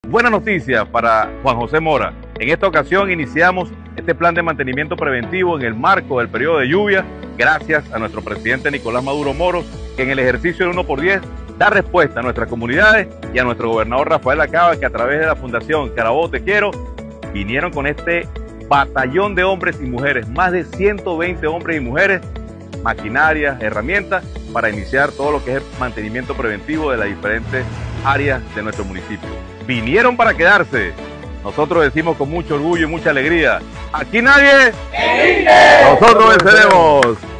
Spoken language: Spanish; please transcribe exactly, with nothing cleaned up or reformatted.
Buena noticia para Juan José Mora. En esta ocasión iniciamos este plan de mantenimiento preventivo en el marco del periodo de lluvia, gracias a nuestro presidente Nicolás Maduro Moros, que en el ejercicio del uno por diez da respuesta a nuestras comunidades, y a nuestro gobernador Rafael Acaba, que a través de la Fundación Carabobo Te Quiero vinieron con este batallón de hombres y mujeres, más de ciento veinte hombres y mujeres, maquinarias, herramientas, para iniciar todo lo que es el mantenimiento preventivo de las diferentes áreas de nuestro municipio. Vinieron para quedarse. Nosotros decimos con mucho orgullo y mucha alegría: aquí nadie, nosotros venceremos.